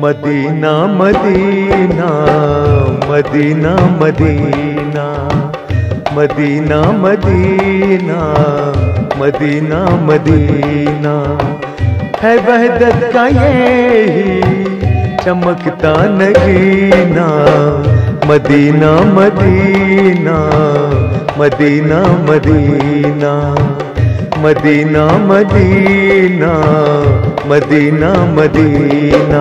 Medina Medina Medina Medina Medina Medina Medina Medina है वहदत का यही चमकता नगीना। Medina Medina Medina Medina Medina Medina Medina Medina.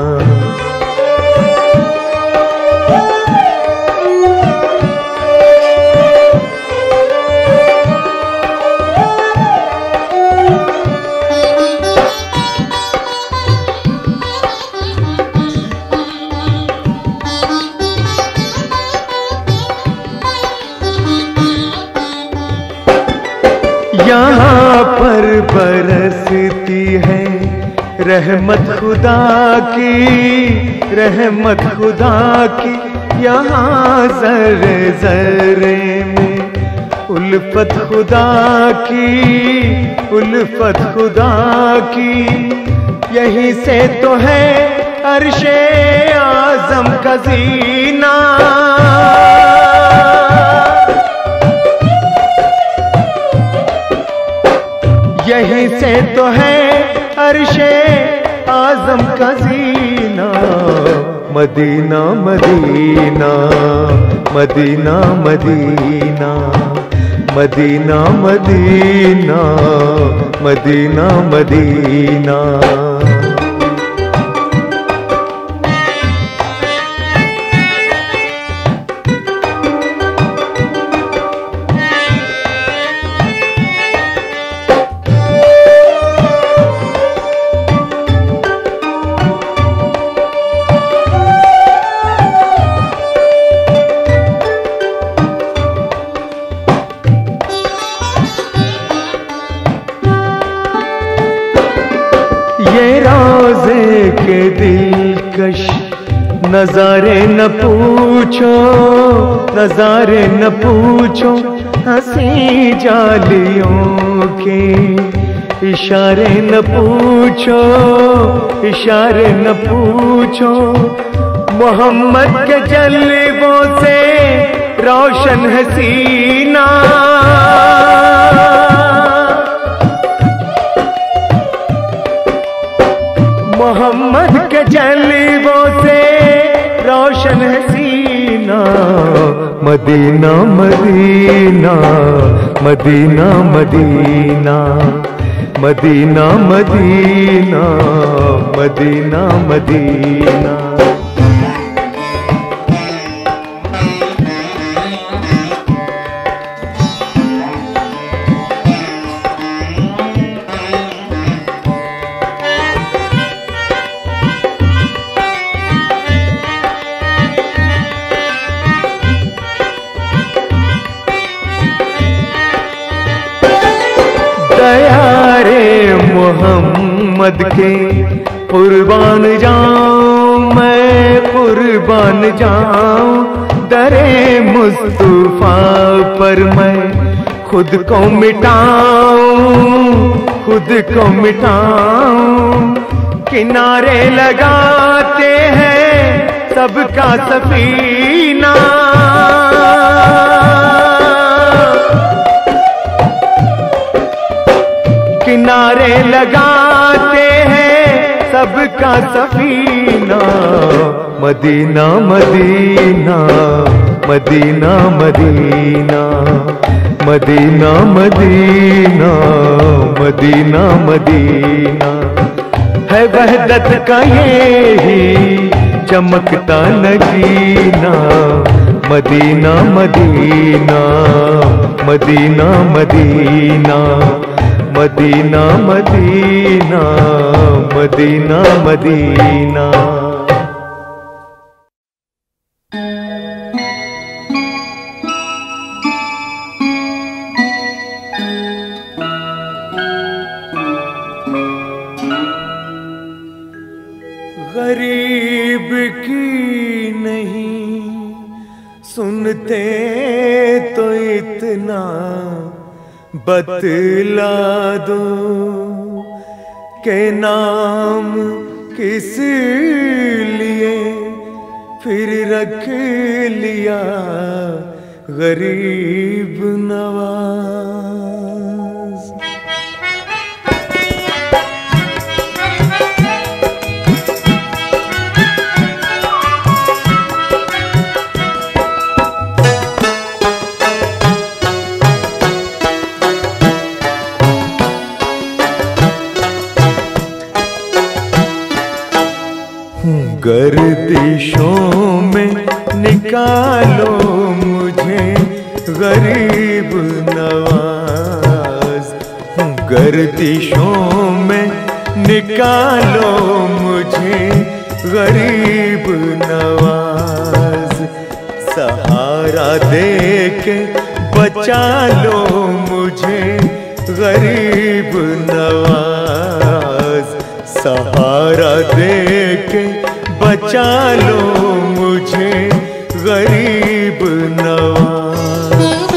यहाँ पर बरसती है रहमत खुदा की, रहमत खुदा की। यहाँ ज़र्रे ज़र्रे में उल्फत खुदा की, उल्फत खुदा की। यहीं से तो है अर्शे आज़म का ज़ीना। यहीं से तो है अर्शे आज़म का ज़ीना। Medina Medina Medina Medina Medina Medina Medina Medina. ये रोज़े के दिलकश नज़ारे न पूछो, नज़ारे न पूछो। हंसी जालियों के इशारे न पूछो, इशारे न पूछो। मोहम्मद के जलवों से रोशन है सीना। मोहम्मद के जलवों से रोशन है सीना। Medina Medina Medina Medina Medina Medina Medina Medina. दयारे मोहम्मद के कुर्बान जाऊं, मैं कुर्बान जाऊं। दरे मुस्तफा पर मैं खुद को मिटाऊं, खुद को मिटाऊं। किनारे लगाते हैं सबका सफीना। किनारे लगाते हैं सबका सफीना। Medina Medina Medina Medina Medina Medina Medina Medina है वहदत का यही चमकता नगीना। Medina Medina Medina Medina Medina Medina Medina Medina. गरीब की नहीं सुनते तो इतना बतला दो के नाम किस फिर रख लिया गरीब नवाज। गर्दिशों में निकालो मुझे गरीब नवाज, गर्दिशों में निकालो मुझे गरीब नवाज। सहारा दे के बचा लो मुझे गरीब नवाज, सहारा दे के बचा लो मुझे गरीब नवाज।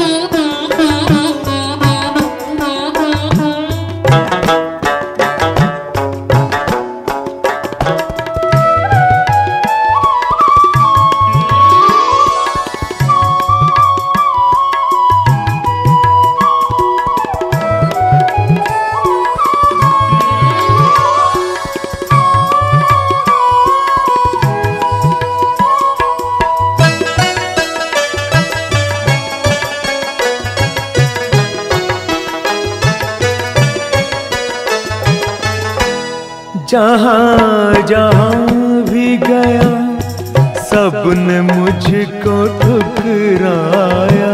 जहाँ जहाँ भी गया सबने मुझको ठुकराया,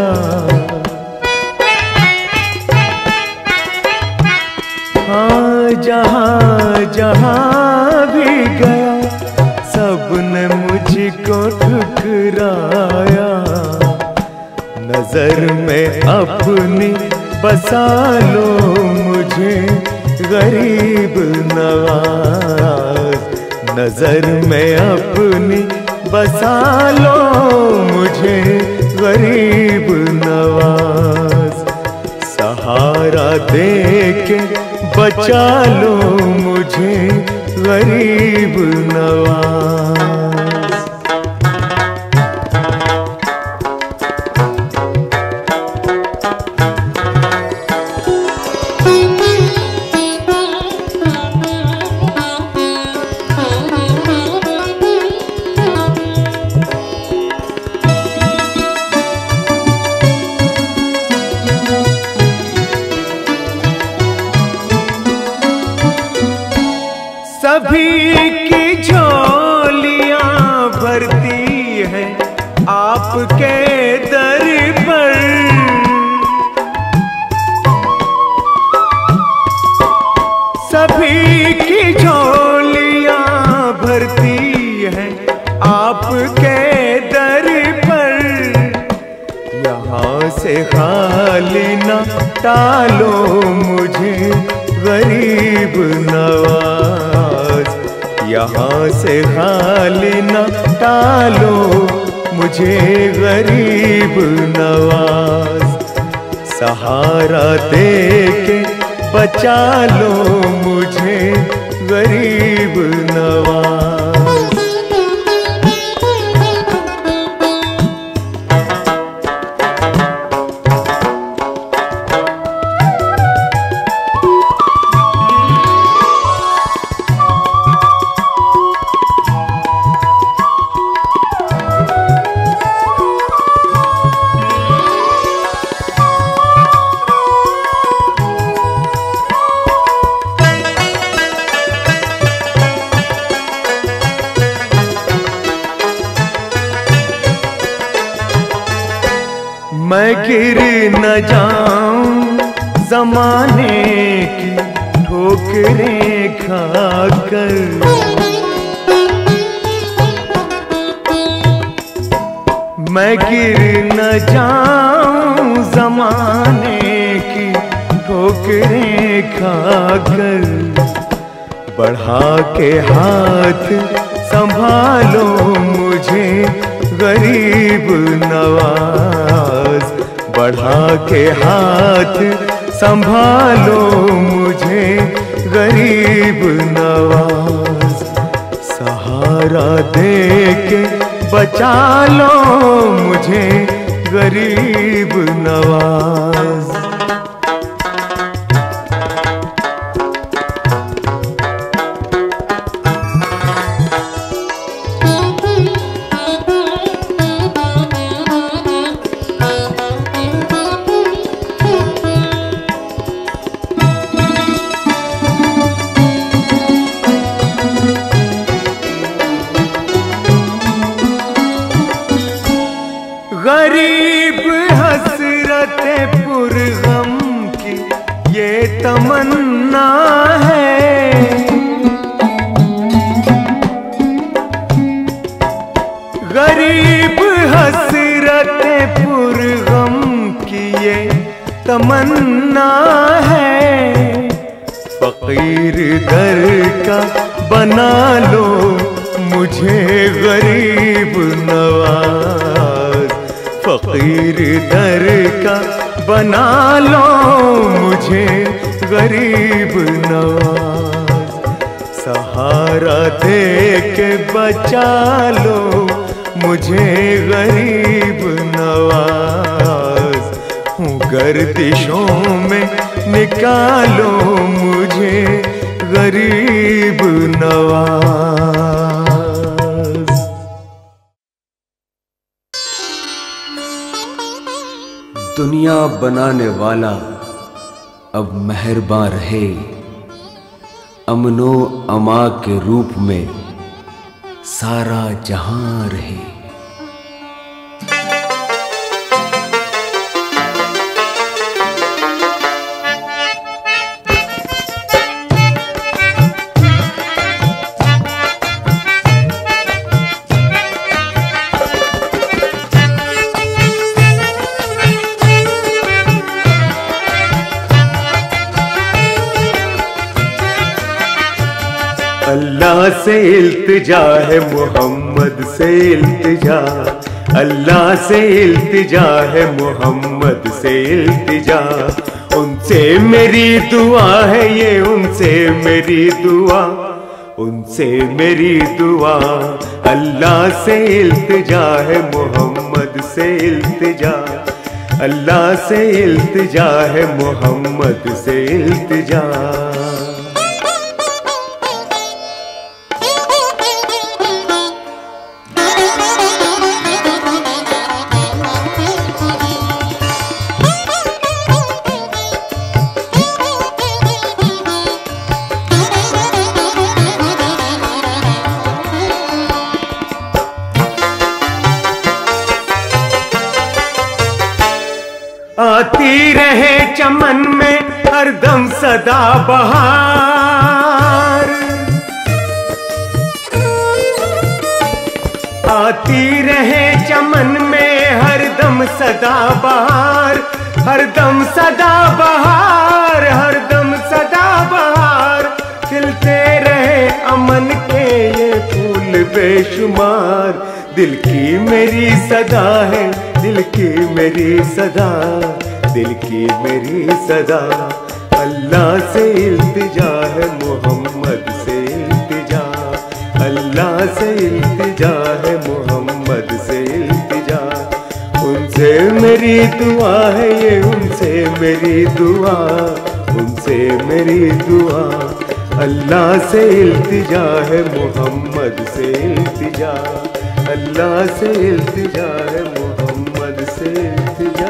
हाँ जहाँ जहाँ भी गया सबने मुझको ठुकराया। नजर में अपनी बसा लो मुझे गरीब नवाज, नजर में अपनी बसा लो मुझे गरीब नवाज। सहारा दे के बचा लो मुझे गरीब नवाज। सभी की झोलियां भरती हैं आपके दर पर, सभी की झोलियां भरती हैं आपके दर पर। यहाँ से खाली न टालो मुझे गरीब नवाज, यहाँ से खाली न टालो मुझे गरीब नवाज। सहारा दे के बचा लो मुझे गरीब नवाज। मैं गिर न जाऊं ज़माने की ठोकरें खाकर, मैं गिर न जाऊं ज़माने की ठोकरें खाकर। बढ़ा के हाथ संभालो मुझे गरीब नवाज, बढ़ा के हाथ संभालो मुझे गरीब नवाज। सहारा दे के बचा लो मुझे गरीब नवाज। गरीब हसरते पुरगम की ये तमन्ना है, गरीब हसरते पुरगम की ये तमन्ना है। फकीर दर का बना लो मुझे गरीब नवाज, फकीर दर का बना लो मुझे गरीब नवाज। सहारा दे के बचा लो मुझे गरीब नवाज। हूँ गर्दिशों में निकालो मुझे गरीब नवाज। दुनिया बनाने वाला अब मेहरबान रहे, अमनो अमा के रूप में सारा जहां रहे। अल्लाह से इल्तिजा है, मोहम्मद से इल्तिजा, अल्लाह से इल्तिजा है, मोहम्मद से इल्तिजा। उनसे मेरी दुआ है ये, उनसे मेरी दुआ, उनसे मेरी दुआ। अल्लाह से इल्तिजा है, मोहम्मद से इल्तिजा, अल्लाह से इल्तिजा है, मोहम्मद से इल्तिजा। आती रहे चमन में हरदम सदा बहार, आती रहे चमन में हरदम सदा बहार, हरदम सदा बहार, हरदम सदा बहार। खिलते रहे अमन के ये फूल बेशुमार। दिल की मेरी सदा है, दिल की मेरी सदा, दिल की मेरी सदा। अल्लाह से इल्तिजा है, मोहम्मद से इल्तिजा, अल्लाह से इल्तिजा है, मोहम्मद से इल्तिजा। उनसे मेरी दुआ है ये, उनसे मेरी दुआ, उनसे मेरी दुआ। अल्लाह से इल्तिजा है, मोहम्मद से इल्तिजा, अल्लाह से इल्तिजा है, मोहम्मद से इल्तिजा।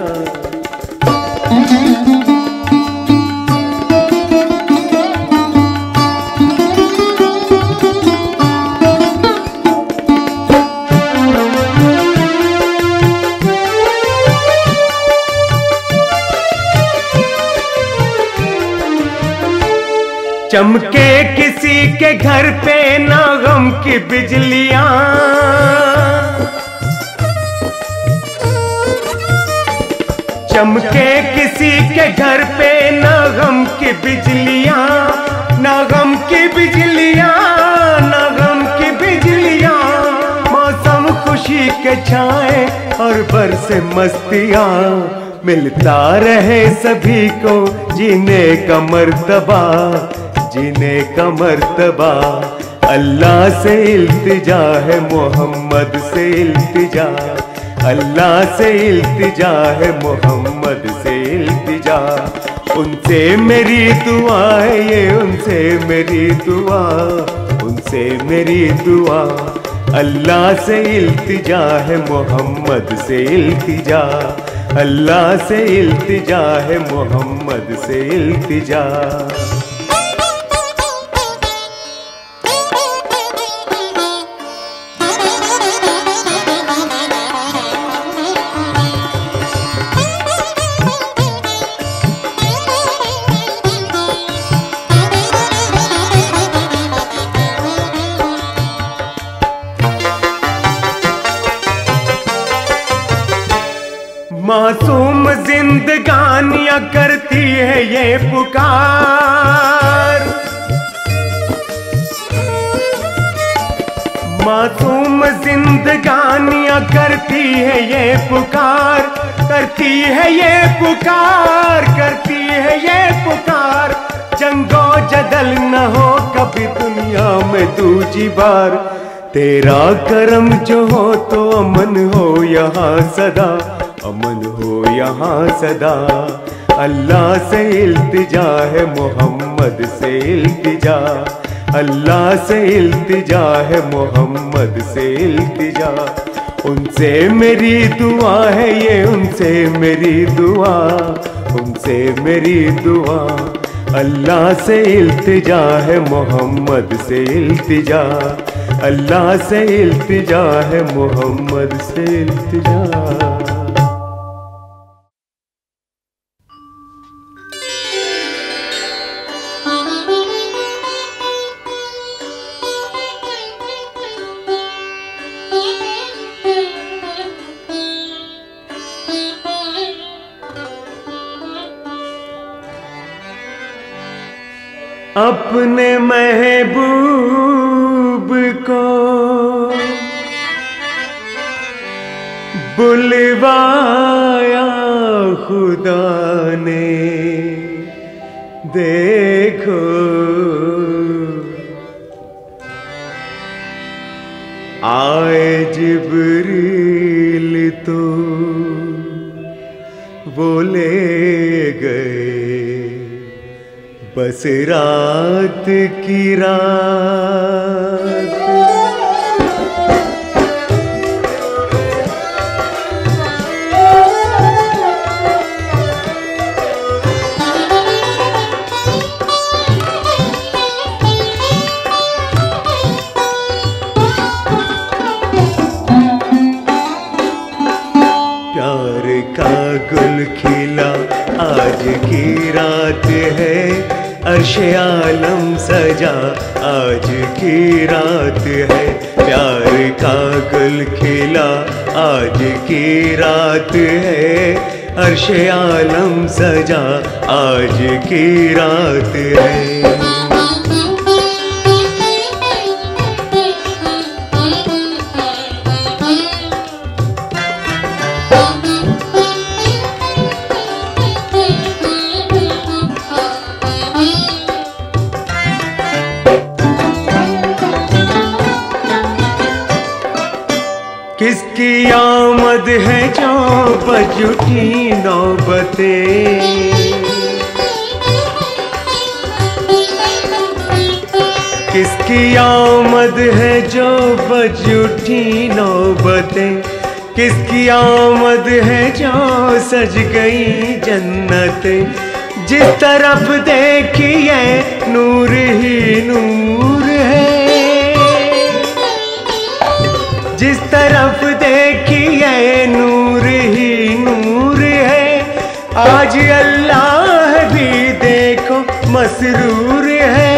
चमके किसी के घर पे ना गम की बिजलियां, चमके किसी के घर पे ना गम की बिजलियां, ना गम की बिजलियां, ना गम की बिजलियां। मौसम खुशी के छाए और बरसे मस्तियां, मिलता रहे सभी को जीने का मर्तबा, जीने का मर्तबा। अल्लाह से इल्तिजा है, मोहम्मद से इल्तिजा, अल्लाह से इल्तिजा है, मोहम्मद से इल्तिजा। उनसे मेरी दुआ है ये, उनसे मेरी दुआ, उनसे मेरी दुआ। अल्लाह से इल्तिजा है, मोहम्मद से इल्तिजा, अल्लाह से इल्तिजा है, मोहम्मद से इल्तिजा। मासूम जिंदगानियां करती है ये पुकार, मासूम जिंदगानियां करती है ये पुकार, करती है ये पुकार, करती है ये पुकार। जंगो जदल न हो कभी दुनिया में दूजी बार, तेरा करम जो हो तो अमन हो यहाँ सदा, अमन हो यहाँ सदा। अल्लाह से इल्तिजा है, मोहम्मद से इल्तिजा, अल्लाह से इल्तिजा है, मोहम्मद से इल्तिजा। उनसे मेरी दुआ है ये, उनसे मेरी दुआ, उनसे मेरी दुआ। अल्लाह से इल्तिजा है, मोहम्मद से इल्तिजा, अल्लाह से इल्तिजा है, मोहम्मद से इल्तिजा। अपने महबूब को बुलवाया खुदा ने, देखो आए जिब्रील तो वो ले गए बस रात की रात। प्यार का गुल खिला आज की रात है, अर्शे आलम सजा आज की रात है। प्यार का गुल खिला आज की रात है, अर्शे आलम सजा आज की रात है। किसकी आमद है जो बज उठी नौबतें, किसकी आमद है जो बज उठी नौबतें, किसकी आमद है जो सज गई जन्नतें। जिस तरफ देखिए नूर ही नूर है, जिस तरफ देखिए नूर ही नूर है। आज अल्लाह भी देखो मसरूर है।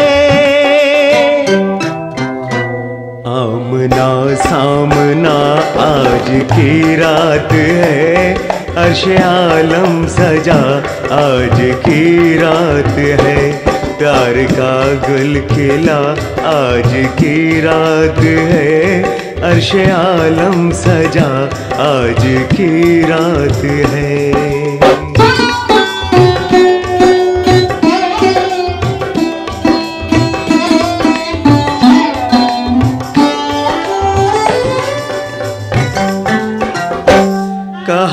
आमना सामना आज की रात है, अर्शे आलम सजा आज की रात है। प्यार का गुल खिला आज की रात है, अर्शे आलम सजा आज की रात है।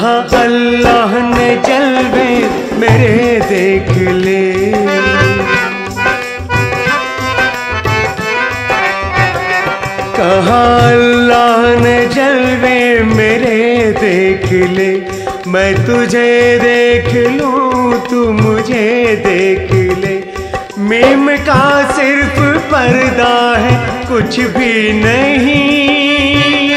कहा अल्लाह ने जलवे मेरे देख ले, कहा अल्लाह ने जलवे मेरे देख ले। मैं तुझे देख लूं तू मुझे देख ले। मीम का सिर्फ पर्दा है कुछ भी नहीं,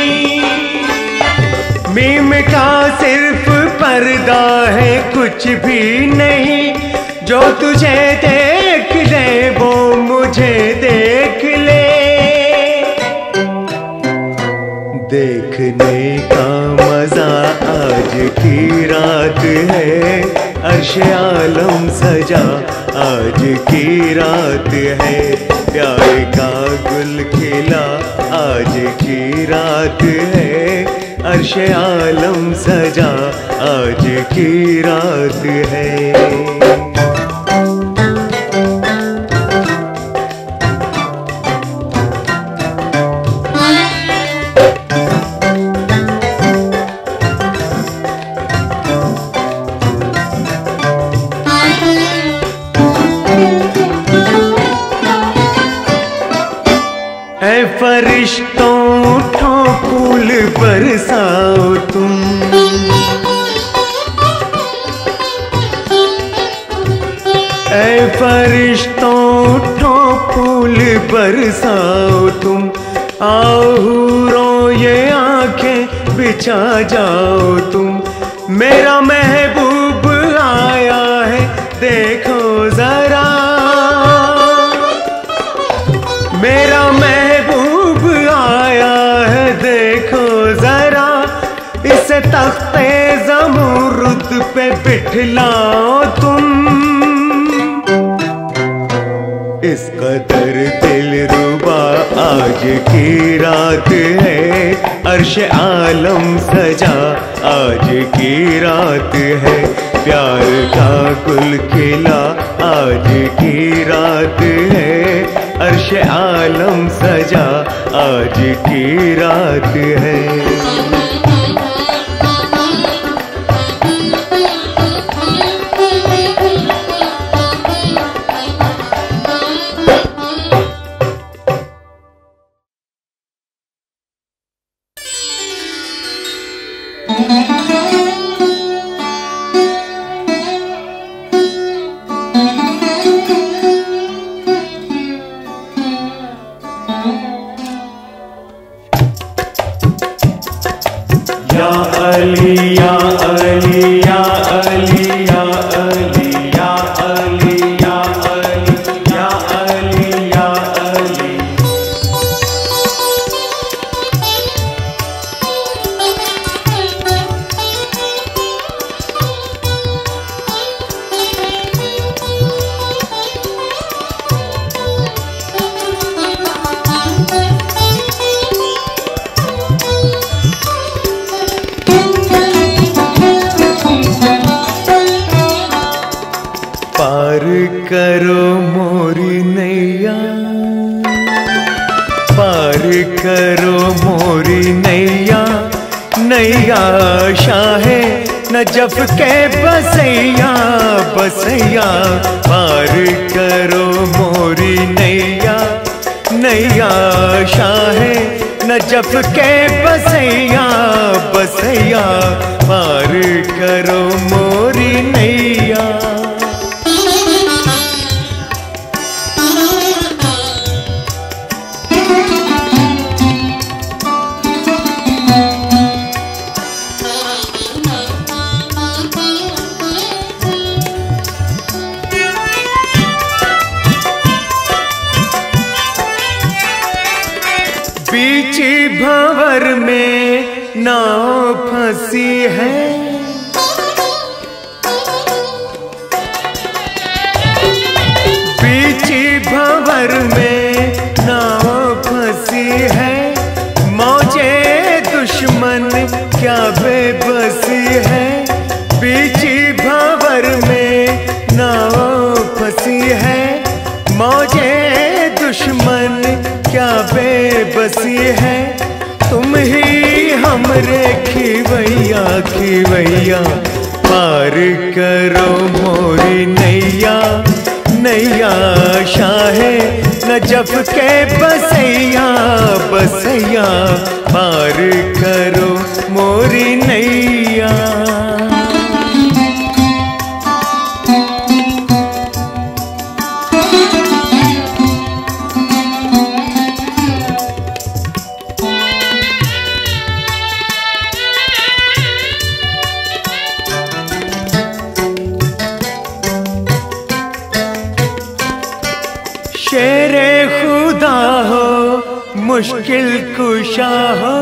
मीम का सिर्फ पर्दा है कुछ भी नहीं। जो तुझे देख ले वो मुझे देख ले। देखने का मजा आज की रात है, अर्श आलम सजा आज की रात है। प्यार का गुल खिला आज की रात है, अर्श आलम सजा आज की रात है। ऐ फरिश्तों उठो फूल बरसाओ तुम, ऐ फरिश्तों उठो फूल बरसाओ तुम। आओ हूरों ये आंखें बिछा जाओ तुम। मेरा महबूब आया है देखो जरा, मेरा महबूब आया है देखो जरा। इसे तख्ते ज़मुर्द पे बिठलाओ तुम। इस कदर दिलरुबा आज की रात है, अर्श आलम सजा आज की रात है। प्यार का गुल खिला आज की रात है, अर्श आलम सजा आज की रात है। या अली या अली या अली या अली या अली या अली या अली या अली। पार करो मोरी नैया, पार करो मोरी नैया। नैया शाहे नजफ के बसैया बसैया। पार करो मोरी नैया, नैया शाहे नजफ के बसैया बसैया। पार करो मोरी नैया। बीच भंवर में नाव फंसी है, बीच भंवर में नाव फंसी है। मौजे दुश्मन क्या बेबसी है। बीच भंवर में नाव फंसी है। मौजे दुश्मन क्या बेबसी है। तुम ही हमरे खिवैया खिवैया पार करो मोरी नैया। नैया शाहे नजफ के बसैया बसैया पार करो मोरी नैया। शेरे खुदा हो मुश्किल कुशा हो,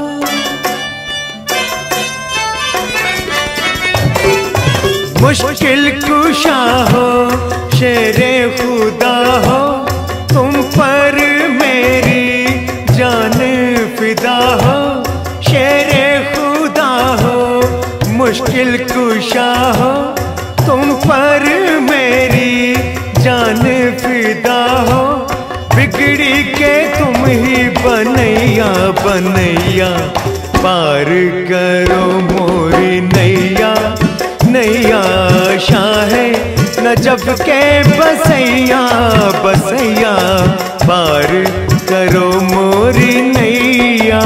मुश्किल कुशा हो शेरे खुदा हो, तुम पर मेरी जान फिदा हो। शेरे खुदा हो मुश्किल कुशा हो, तुम पर मेरी जान फिदा हो। बिगड़ी के तुम ही बनैया बनैया पार करो मोरी नैया। नैया शाहे नजफ के बसैया बसैया पार करो मोरी नैया।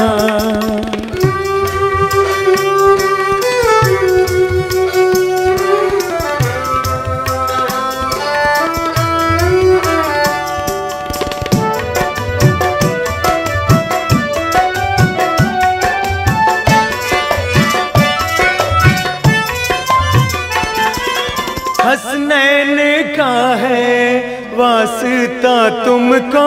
हसनैन का है वास्ता तुमको,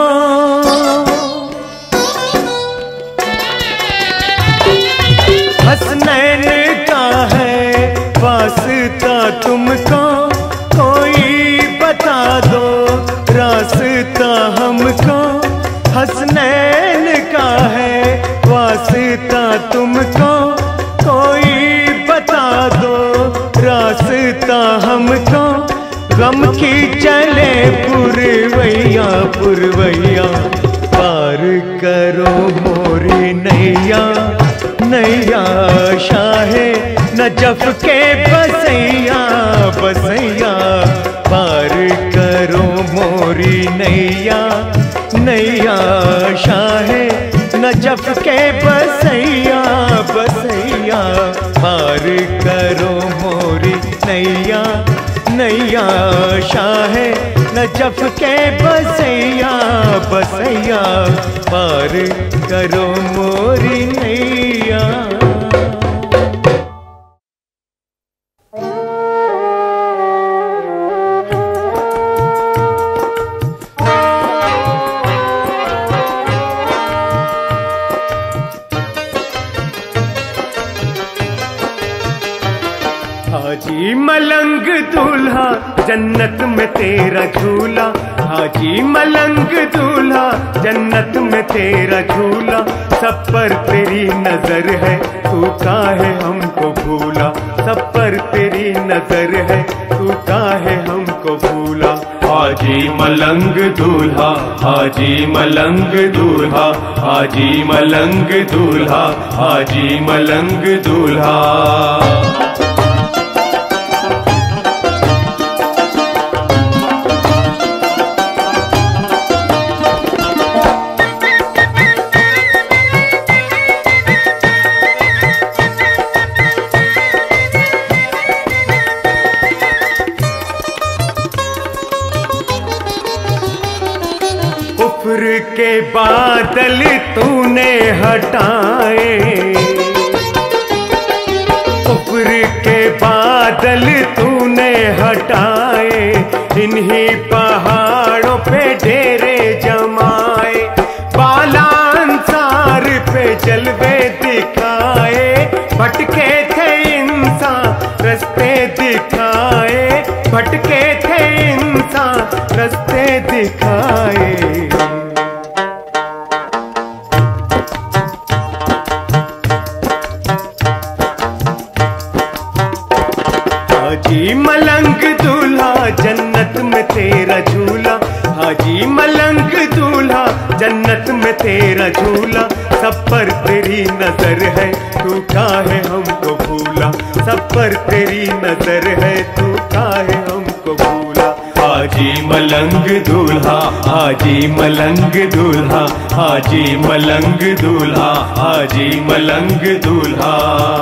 हसनैन का है वास्ता तुमको। कोई बता दो रास्ता हमको, हसनैन का है वास्ता तुमको। कोई बता दो रास्ता हमको। गम की चले पुरवैया पुरवैया पार करो मोरी नैया। नैया शाहे नजफ के बसैया बसैया पार करो मोरी नैया। नैया शाहे नजफ के बसैया बसैया पार करो मोरी नैया। नैया शाहे नजफ के बसैया बसैया पार करो मोरी नैया। हाजी मलंग दूल्हा जन्नत में तेरा झूला, हाजी मलंग दूल्हा जन्नत में तेरा झूला। सब पर तेरी नजर है तू काहे हमको भूला, सब पर तेरी नजर है तू काहे हमको भूला। हाजी मलंग दूल्हा, हाजी मलंग दूल्हा, हाजी मलंग दूल्हा, हाजी मलंग दूल्हा। कुफ्र के बादल तूने हटाए, कुफ्र के बादल तूने हटाए। इन्हीं पहाड़ों पे डेरे जमाए, बाला अंसार पे जलवे दिखाए। भटके थे इंसान रास्ते दिखाए, भटके थे इंसान रास्ते दिखाए। हाजी मलंग दूल्हा जन्नत में तेरा झूला, हाजी मलंग दूल्हा जन्नत में तेरा झूला। सब पर तेरी नजर है, तू काहे हमको भूला। सब पर तेरी नजर है, तू काहे हमको भूला। हाजी मलंग दूल्हा, हाजी मलंग दूल्हा, हाजी मलंग दूल्हा, हाजी मलंग दूल्हा।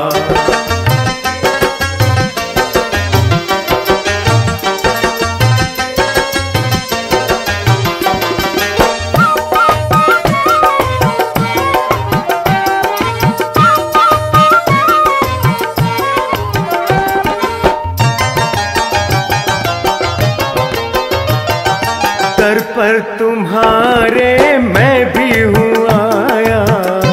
दर पर तुम्हारे मैं भी हूँ आया,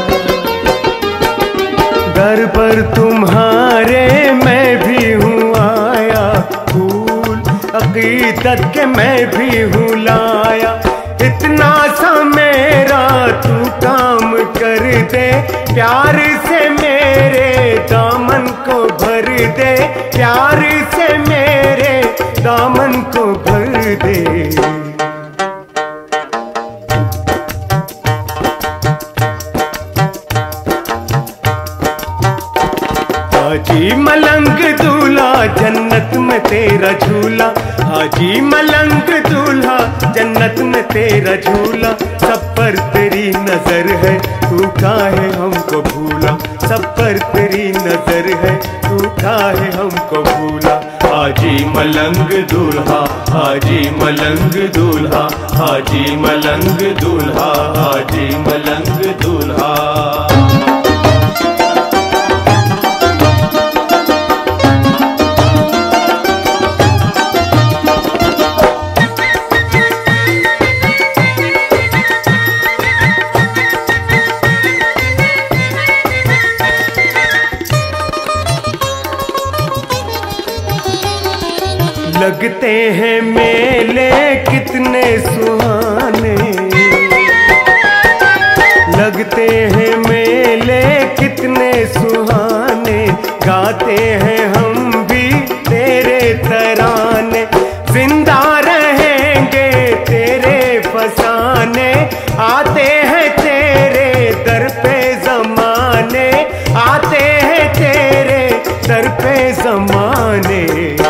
दर पर तुम्हारे मैं भी हूँ आया। फूल अकीदत के मैं भी हूँ लाया। इतना सा मेरा तू काम कर दे, प्यार से मेरे दामन को भर दे, प्यार से मेरे दामन को भर दे। हाजी मलंग दूल्हा जन्नत में तेरा झूला, हाजी मलंग दूल्हा जन्नत में तेरा झूला। सब पर तेरी नजर है, तू काहे हमको भूला। सब पर तेरी नजर है, तू काहे हमको भूला। हाजी मलंग दूल्हा, हाजी मलंग दूल्हा, हाजी मलंग दूल्हा, हाजी मलंग दूल्हा। लगते हैं मेले कितने सुहाने, लगते हैं मेले कितने सुहाने। गाते हैं हम भी तेरे तराने, जिंदा रहेंगे तेरे फसाने। आते हैं तेरे दर पे जमाने, आते हैं तेरे दर पे जमाने।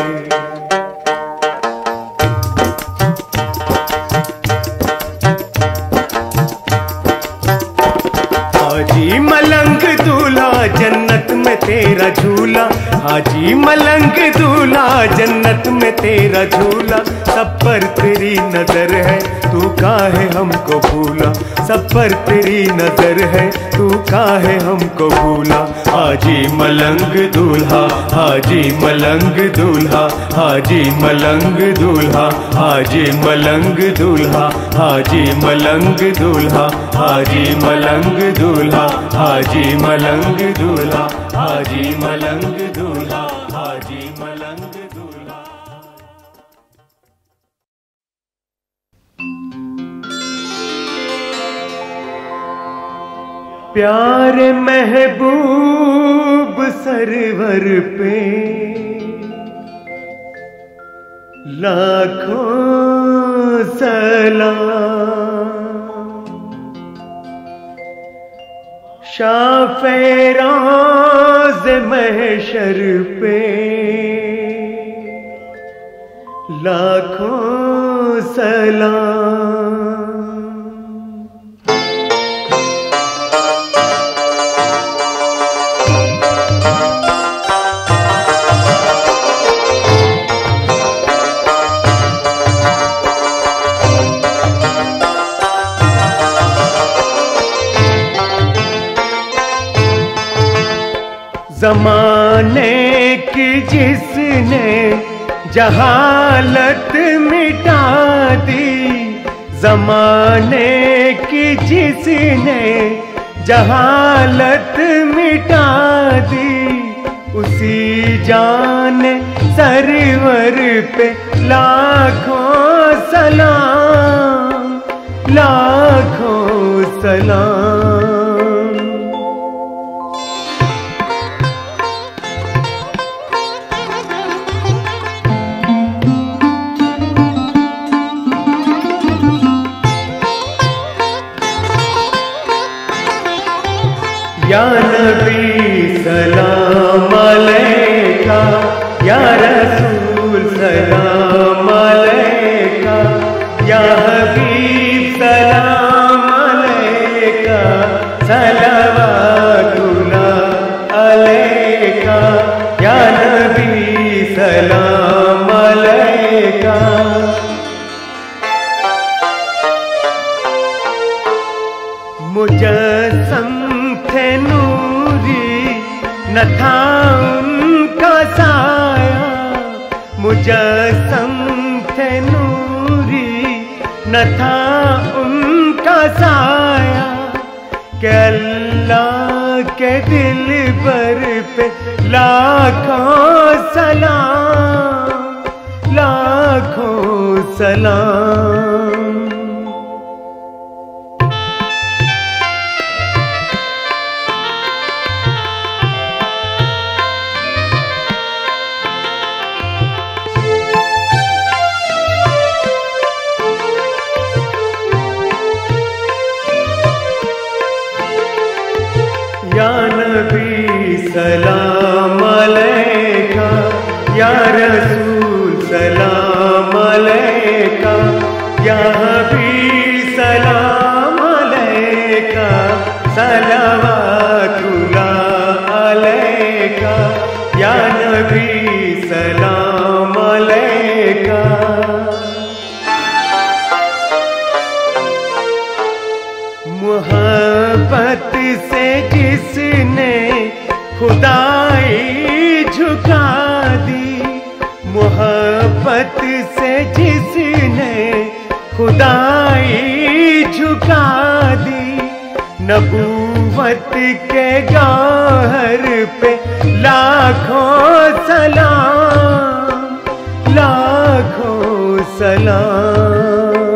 हाजी मलंग दूल्हा जन्नत में तेरा झूला, हाजी मलंग दूल्हा जन्नत में तेरा झूला। सब पर तेरी नजर है, तू काहे हमको भूला। सब पर तेरी नजर है, तू काहे हमको भूला। हाजी मलंग दूल्हा, हाजी मलंग दूल्हा, हाजी मलंग दूल्हा, हाजी मलंग दूल्हा, हाजी मलंग दूल्हा, हाजी मलंग दूल्हा, हाजी मलंग दूल्हा, हाजी मलंग दूल्हा, हाजी मलंग दूल्हा। प्यारे महबूब सरवर पे लाखों सलाम। शाफ़ेराज़ महशर पे लाखों सलाम। ज़माने की जिसने जहालत मिटा दी, ज़माने की जिसने जहालत मिटा दी। उसी जान सरवर पे लाखों सलाम, लाखों सलाम। या नबी सलाम अलैका, या रसूल सलाम अलैका, या हबीब सलाम अलैका, सलवातुल्लाह अलैका, या नबी सलाम अलैका। मुजस्सम थे नूरी, न था उनका साया, मुजस्सम थे नूरी, न था उनका साया, कि अल्लाह के दिल पर पे लाखों सलाम, लाखों सलाम। या नबी सलाम अलैका, या रसूल सलाम अलैका, या हबीब सलाम अलैका, सलवातुल्लाह अलैका, या नबी सलाम अलैका। मोहब्बत से जिसने खुदाई झुका दी, मोहब्बत से जिसने खुदाई झुका दी, नबूवत के गौहर पे लाखों सलाम, लाखों सलाम।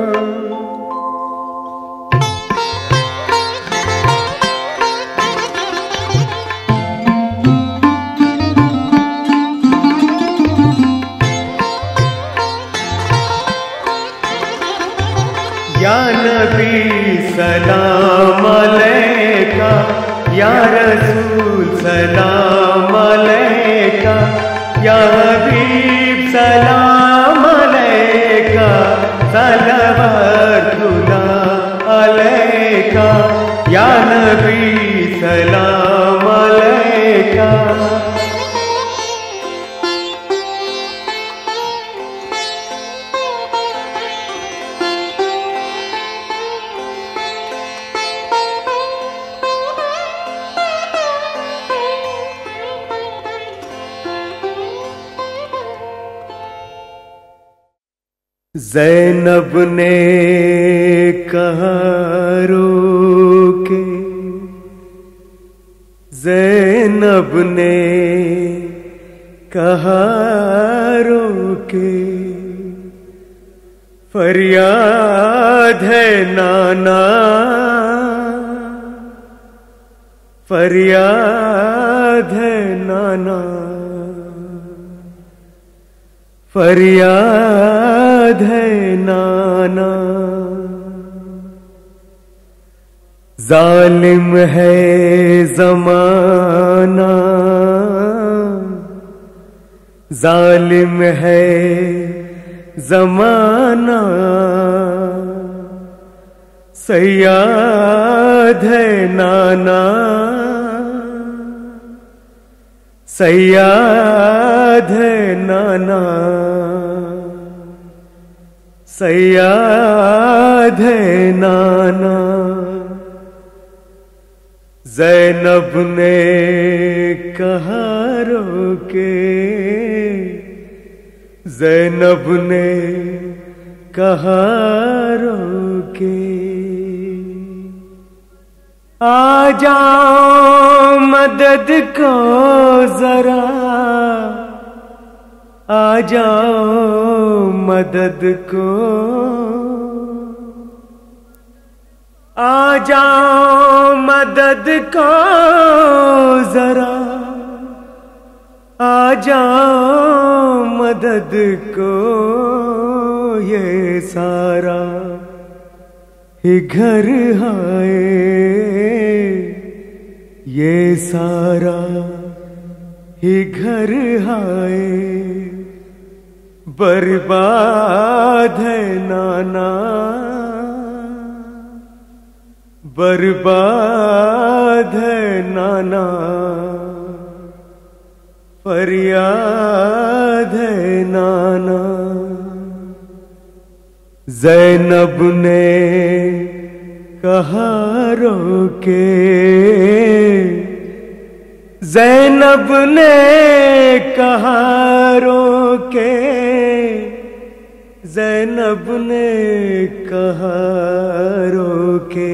या नबी सलाम अलैका, या रसूल सलाम अलैका, या हबीब सलाम अलैका, सलवातुल्लाह अलैका, या नबी सलाम अलैका। ज़ैनब ने कहा रोके, ज़ैनब ने कहा रोके, फरियाद है नाना, फरियाद है नाना, फरियाद है नाना। जालिम है जमाना, जालिम है जमाना, सैयाद है नाना, सैयाद है नाना, सैयाद है नाना। ज़ैनब ने कहा रोके, ज़ैनब ने कहा रोके, आ जाओ मदद को जरा, आ जाओ मदद को, आ जाओ मदद को जरा, आ जाओ मदद को, ये सारा ही घर आए, ये सारा ही घर हाय बर्बाद है नाना, बर्बाद है नाना, फरियाद है नाना। ज़ैनब ने कहा रोके, ज़ैनब ने कहा रोके, ज़ैनब ने कहा रोके,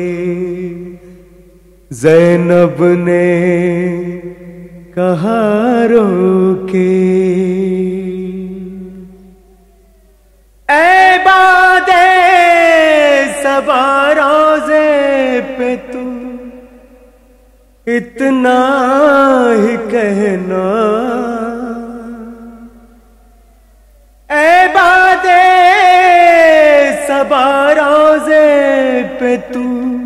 ज़ैनब ने कहा रोके। ऐ बादे सबा रोज़े पे तू इतना ही कहना, ऐ बादे सबा रोज़े पे तू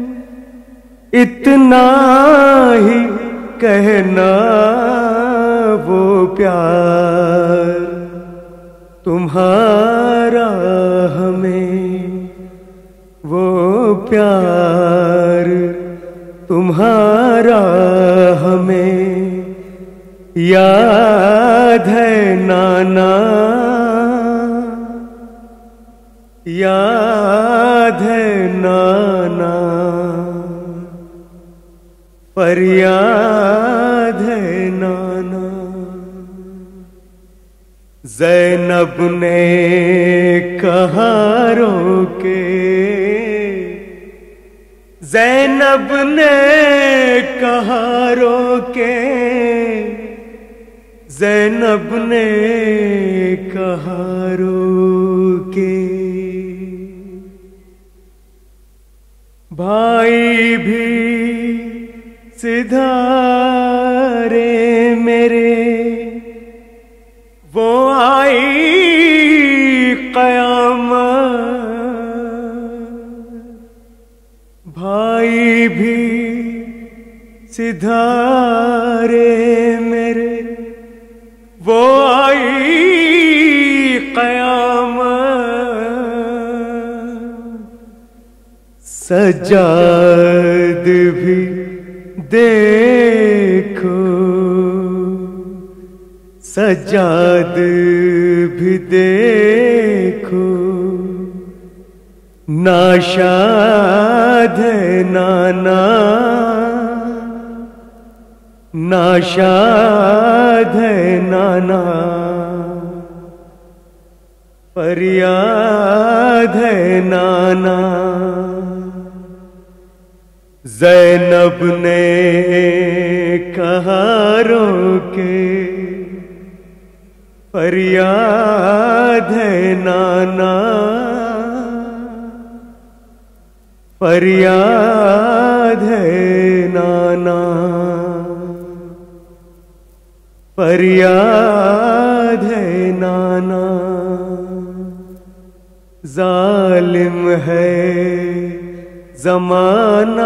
इतना ही कहना, वो प्यार तुम्हारा हमें, वो प्यार तुम्हारा हमें याद है नाना, याद है नाना, फरियाद है नाना। ज़ैनब ने कहा रोके, ज़ैनब ने कहा रोके, ज़ैनब ने कहा रोके। भाई भी सिधारे मेरे, वो आई क़यामत, भाई भी सिधारे मेरे, वो आई क़यामत। सज्जाद भी देखो, सज्जाद भी देखो, नाशाद है नाना, नाशाद है नाना, फरियाद है नाना। ज़ैनब ने कहा रोके, फरियाद है नाना, फरियाद है नाना, फरियाद है नाना। जालिम है ज़माना,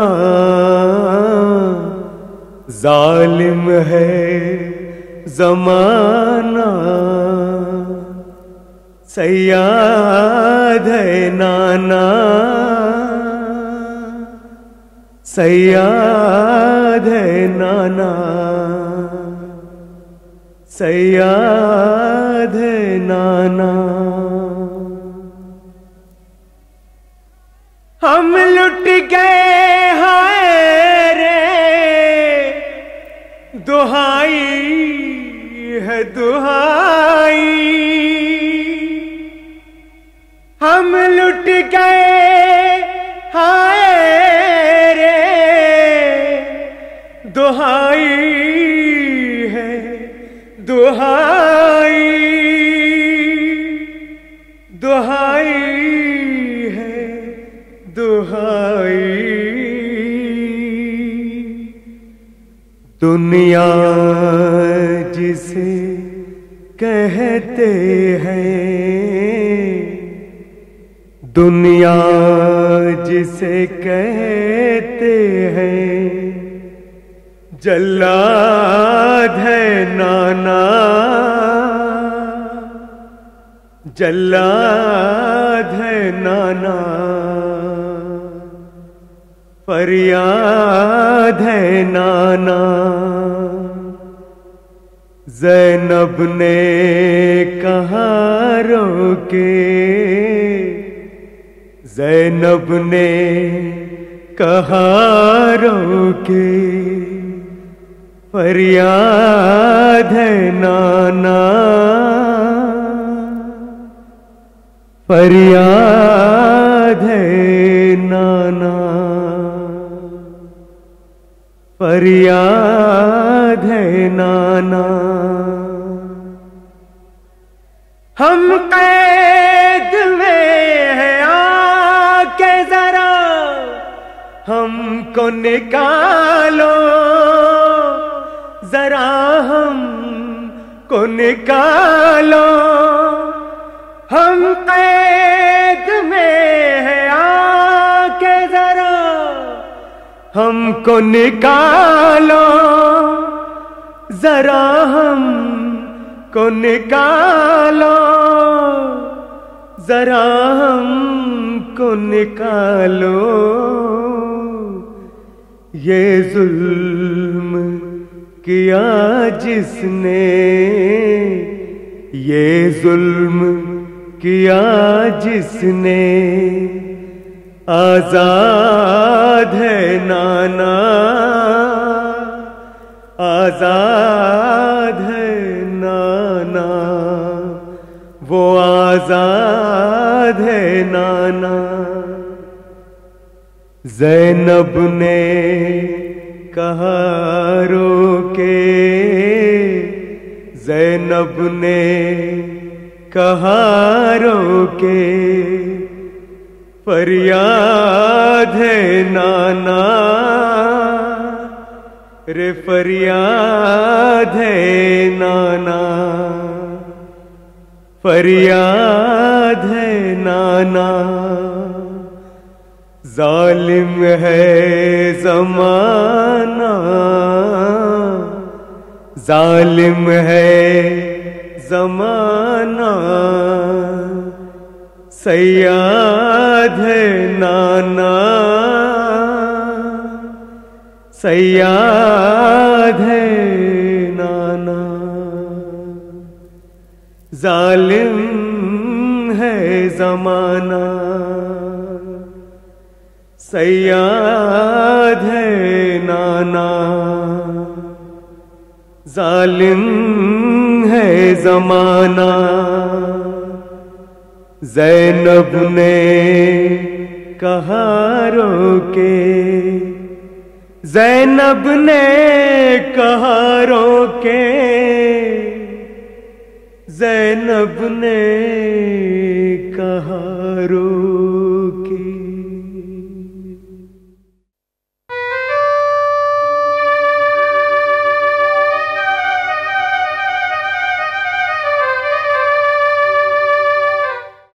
जालिम है ज़माना, सयाद है नाना, सयाद है नाना, सयाद है नाना। हम लुट गए हाय रे, दुहाई है दुहाई, हम लुट गए हाय रे, दुहाई है दुहाई, दुहाई है दुहाई। दुनिया जिसे कहते हैं, दुनिया जिसे कहते हैं, जल्लाद है नाना, जल्लाद है नाना, फरियाद है नाना। ज़ैनब ने कहा रोके, ज़ैनब ने कहा रोके, फरियाद है नाना, फरियाद है नाना, फरियाद है नाना। हम कैद में हैं, आके जरा हमको निकालो, जरा हमको निकालो। हम कैद में हैं, आके जरा हमको निकालो, जरा हमको निकालो, जरा हमको निकालो। ये जुल्म किया जिसने, ये जुल्म किया जिसने, आजाद है नाना, आजाद है नाना, वो आजाद है नाना। ज़ैनब ने कहा रोके, ज़ैनब ने कहा रोके, फरियाद है नाना, रे फरियाद है नाना, फरियाद है नाना। जालिम है ज़माना, जालिम है ज़माना, सैयाद है नाना, सैयाद है नाना। जालिम है ज़माना, सैयाद है नाना, जालिम है ज़माना। ज़ैनब ने कहा रोके, ज़ैनब ने कहा रोके, ज़ैनब ने